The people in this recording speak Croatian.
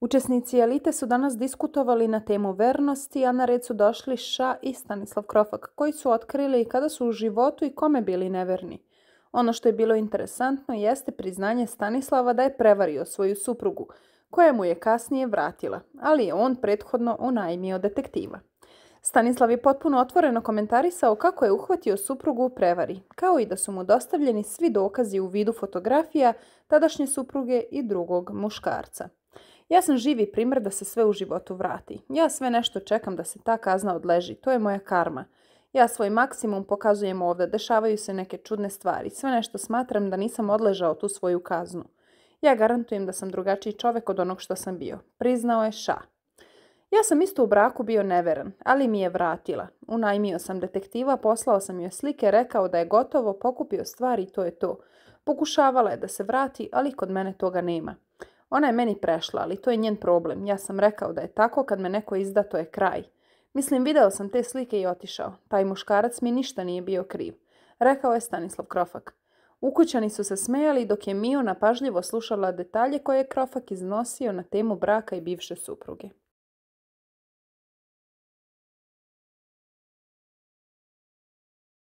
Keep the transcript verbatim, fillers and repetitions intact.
Učesnici elite su danas diskutovali na temu vernosti, a na red su došli Ša i Stanislav Krofak, koji su otkrili kada su u životu i kome bili neverni. Ono što je bilo interesantno jeste priznanje Stanislava da je prevario svoju suprugu, koja mu je kasnije vratila, ali je on prethodno unajmio detektiva. Stanislav je potpuno otvoreno komentarisao kako je uhvatio suprugu u prevari, kao i da su mu dostavljeni svi dokazi u vidu fotografija tadašnje supruge i drugog muškarca. Ja sam živi primjer da se sve u životu vrati. Ja sve nešto čekam da se ta kazna odleži. To je moja karma. Ja svoj maksimum pokazujem ovdje. Dešavaju se neke čudne stvari. Sve nešto smatram da nisam odležao tu svoju kaznu. Ja garantujem da sam drugačiji čovjek od onog što sam bio. Priznao je Ša. Ja sam isto u braku bio neveran, ali mi je vratila. Unajmio sam detektiva, poslao sam joj slike, rekao da je gotovo, pokupio stvari i to je to. Pokušavala je da se vrati, ali kod mene toga nema. Ona je meni prešla, ali to je njen problem. Ja sam rekao da je tako, kad me neko izda, to je kraj. Mislim, video sam te slike i otišao. Taj muškarac mi ništa nije bio kriv, rekao je Stanislav Krofak. Ukućani su se smejali dok je Miona pažljivo slušala detalje koje je Krofak iznosio na temu braka i bivše supruge.